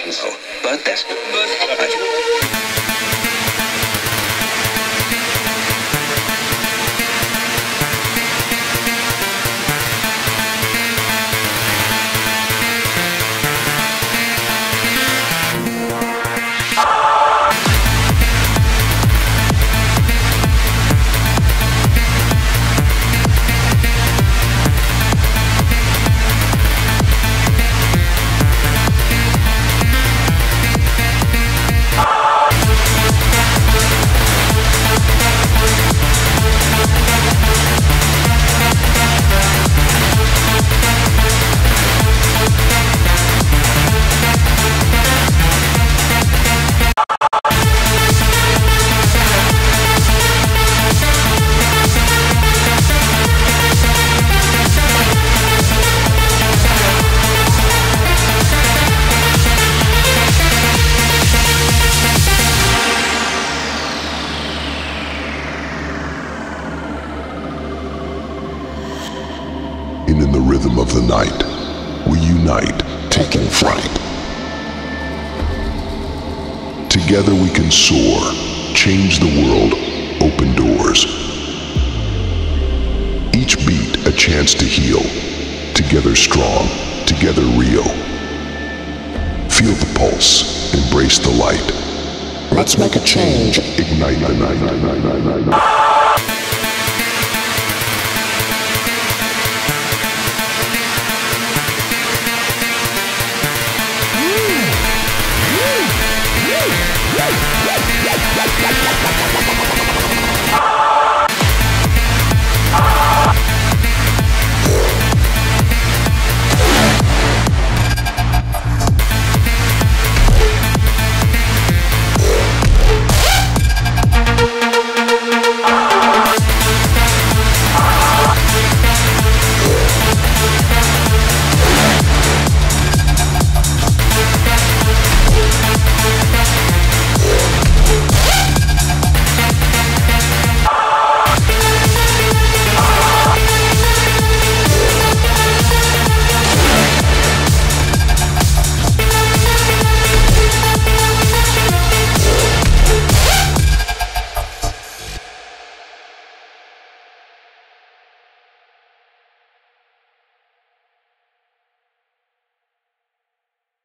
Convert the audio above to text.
So, but that's... In the rhythm of the night, we unite, taking flight. Together we can soar, change the world, open doors. Each beat a chance to heal, together strong, together real. Feel the pulse, embrace the light. Let's make a change. Ignite.